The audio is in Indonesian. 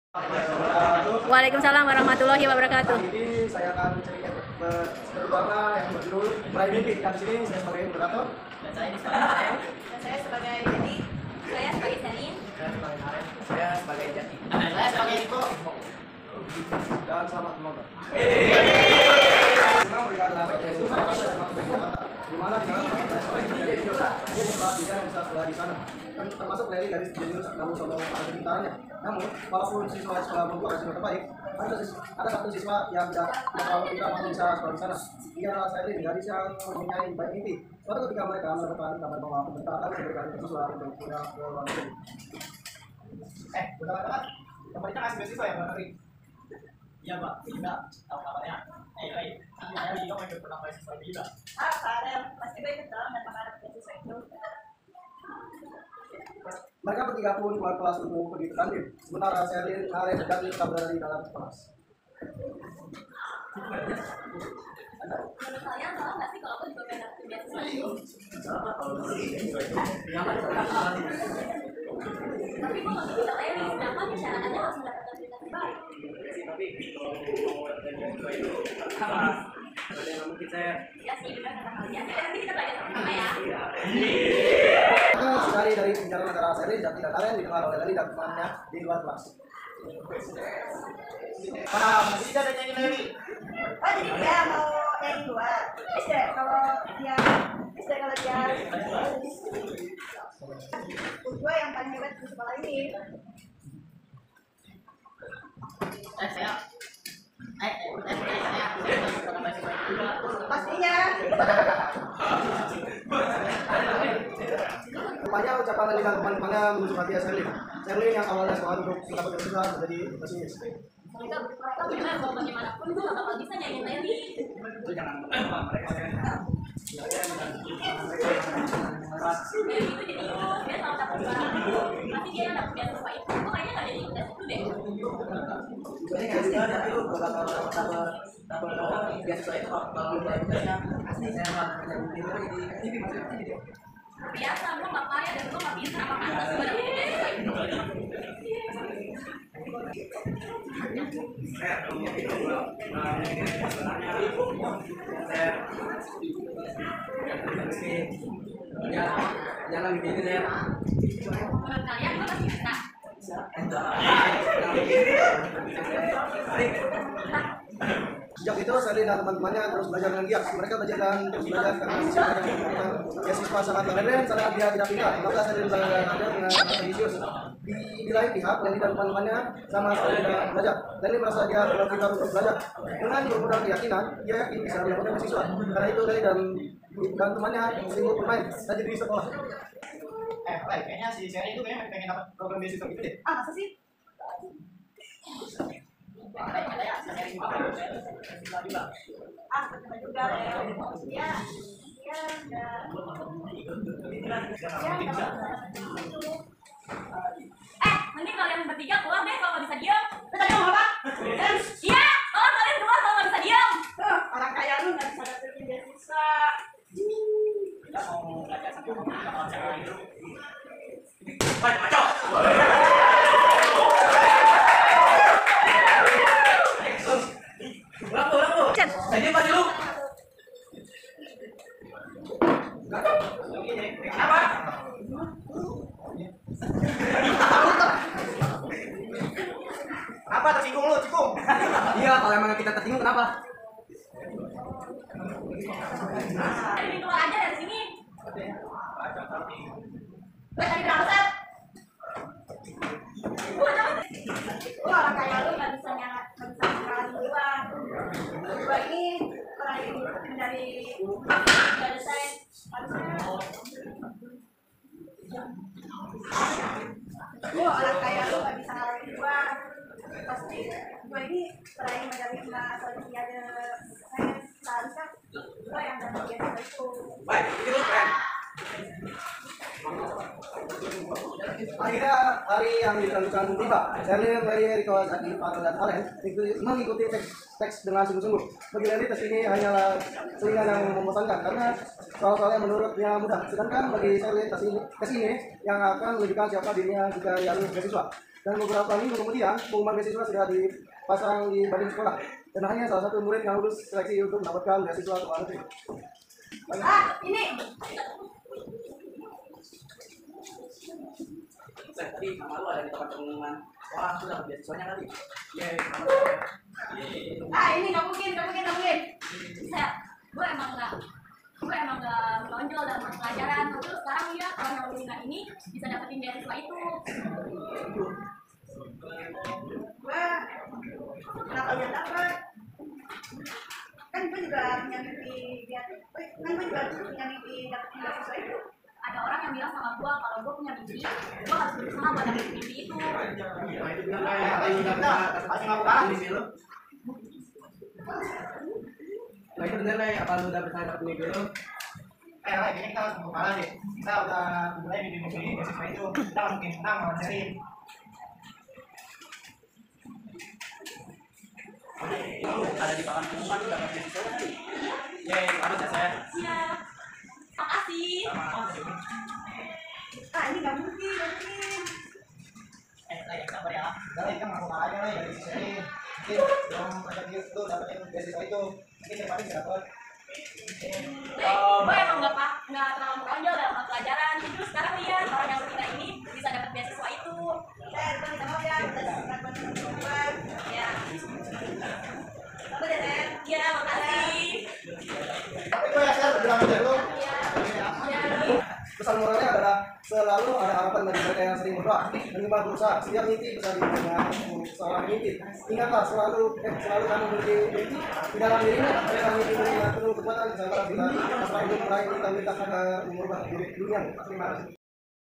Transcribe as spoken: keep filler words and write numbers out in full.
Waalaikumsalam warahmatullahi wabarakatuh. Ini saya akan cerita terutama yang berjudul Meraih Mimpi. Dan di sini saya sebagai moderator Dan saya sebagai Dan saya sebagai Jadi. Saya sebagai Janin. Saya sebagai Naren. Saya sebagai Jati. Dan saya sebagai Iko. Dan selamat menonton. Memang mereka adalah Yesus. Di mana di sana dia sekolah dia bisa sekolah di sana. Dan termasuk dari dari jenis namun sama ada pintarannya. Namun walaupun siswa sekolah membuat hasil terbaik, ada ada satu siswa yang tidak terlalu pintar namun bisa sekolah di sana. Ia adalah saya dari yang mempunyai baik mimpi. Suatu ketika mereka mendapatkan kabar bahwa pembentangan sebagai siswa untuk punya keluarga. Eh, benar-benar pemerintah kasih beasiswa ya, Pak? Iya, Pak. Juga tahu kabarnya. Eh, baik. Saya juga mau ikut pernah beasiswa juga. Ah, Farel, pasti baik betul dan mengharap beasiswa itu. Mereka bertiga pun keluar kelas untuk pergi ke kantin. Sementara Sherlyn, Naren, dan tetap berada di dalam kelas. Menurut kalian tahu nggak sih kalau aku juga pengen dapet beasiswa itu? Tapi kok nggak bisa lain? Kenapa syaratnya harus mendapatkan berita terbaik? Ya sih, benar kata kalian. Jadi nanti kita belajar sama-sama ya. Sekali dari pembicaraan antara Sherlyn dan tidak Naren didengar oleh Lali dan temannya di luar kelas. Pak, masih ada nyanyi Leli. Oh, jadi dia mau yang dua. S D kalau dia S D kalau dia dua yang paling hebat di sekolah ini. Eh, saya Eh, eh, eh, saya saya pernah beasiswa juga. Pastinya. Rupanya ucapan Lali dan teman-temannya menunjuk hati Sherlyn. Sherlyn yang awalnya sekolah untuk tidak bekerja menjadi pesimis. Mereka mereka benar mau bagaimanapun gue gak bakal bisa nyanyiin Leli. Itu jangan mereka Leli itu jadi ikut, dia salah satu orang. Nanti dia yang dapet beasiswa itu, gue kayaknya gak jadi ikut tes itu deh. Ini kan juga ada itu bakal dapat dapat beasiswa itu kalau beasiswanya asli saya mah itu di T V maksudnya. Biasa, gue gak kaya dan gue gak bisa apa-apa gue dapet beasiswa itu. Ya, jangan begini saya. Menurut kalian gue pasti bisa. Sejak itu Sherlyn dan teman-temannya terus belajar dengan giat. Mereka belajar dan terus belajar karena siswanya yang beasiswa sangat keren, sangat dia tidak pintar. Maka Sherlyn belajar dengan sangat ambisius. Di, di lain pihak, Leli dan teman-temannya sama sekali tidak belajar. Leli merasa dia terlalu pintar untuk belajar. Dengan bermodal keyakinan, dia yakin bisa mendapatkan beasiswa. Karena itu Leli dan dan temannya sibuk bermain dan di sekolah. Eh, baik, kayaknya si Sherry itu kayaknya pengen dapat program beasiswa gitu deh. Ah, masa sih? Ah, betul juga Leo. Dia dia nggak dia nggak Eh, mending kalian bertiga keluar deh kalau nggak bisa diam. Kita diam apa? Iya, tolong kalian keluar kalau nggak bisa diam. Orang kaya lu nggak bisa dapetin beasiswa. Kita mau belajar sama orang cara itu. Baik, maco. Lampu, lampu. Ini pasti lu. Apa? Apa tersinggung lu, Cikung? Iya, kalau emang kita tersinggung kenapa? Jadi keluar aja dari sini. Gue tadi berangkat. Lu orang kaya lu nggak bisa nyala, nggak bisa nyalain gua. Gua ini pernah diikutin dari dari saya harusnya. Lu orang kaya lu nggak bisa ngalahin gua. Pasti gua ini peraih medali emas Olimpiade saya seharusnya gua yang dapat beasiswa itu. Baik, itu lu keren. Akhirnya hari yang ditentukan tiba. Sherlyn, Leli, Riko, Zaki, Farel, dan Alen mengikuti teks, teks dengan sungguh-sungguh. Bagi Leli, tes ini hanyalah selingan yang membosankan karena soal-soalnya menurutnya mudah. Sedangkan bagi Sherlyn, tes ini, tes ini yang akan menunjukkan siapa dirinya jika dia lulus beasiswa. Dan beberapa minggu kemudian, pengumuman beasiswa sudah dipasang di banding sekolah. Dan hanya salah satu murid yang lulus seleksi untuk mendapatkan beasiswa ke luar negeri. Ah, ini. Saya tadi nama lu ada di tempat pengumuman orang sudah beasiswanya kali. Yeay. Ah, ini nggak mungkin, nggak mungkin, nggak mungkin. Saya, gue emang nggak, gue emang nggak menonjol dalam mata pelajaran. Terus sekarang ya orang yang lulus ini bisa dapetin beasiswa itu. Gue, kenapa dia dapat? Kan gue juga punya mimpi biar, kan gue juga punya mimpi dapetin beasiswa itu. Ada orang yang bilang sama gue kalau gue punya mimpi, gue harus berusaha buat dapetin mimpi itu. Itu benar kayak apa yang udah pasti ngapain mimpi lu? Nah itu bener lah apa lu udah bisa dapet mimpi lu? Eh, lah, kayaknya kita harus membuka deh. Kita udah mulai di mimpi ini, beasiswa itu. Kita nggak mungkin menang lawan seri. Ada di papan pengumuman lu dapat beasiswa kali. Yeay, harus ya saya. Iya, makasih. Ah, ini nggak mungkin, nggak mungkin. Eh, lah, ya, sabar ya. Udah lah, kita nggak mau kalah aja lah dari sisi ini. Mungkin yang mereka itu dapetin beasiswa itu, mungkin yang paling nggak dapat. Gue emang nggak pak, nggak terlalu menonjol dalam mata pelajaran. Terus sekarang lihat orang yang kita ini bisa dapat beasiswa itu. Saya bukan minta maaf ya, kita dapat beasiswa. Ya. Apa deh, Ren? Ya, makasih. Tapi gue ya, saya bilang aja lu. Ya. Ya. Pesan moralnya adalah selalu ada harapan bagi mereka yang sering berdoa dan kembali berusaha. Setiap mimpi bisa dibuat dengan seorang mimpi. Ingatlah selalu, eh, selalu kamu memiliki mimpi di dalam dirimu. Mereka mimpi dengan penuh kekuatan. Saya harap bila masalah hidup meraih kita minta akan mengubah diri dunia. Terima kasih.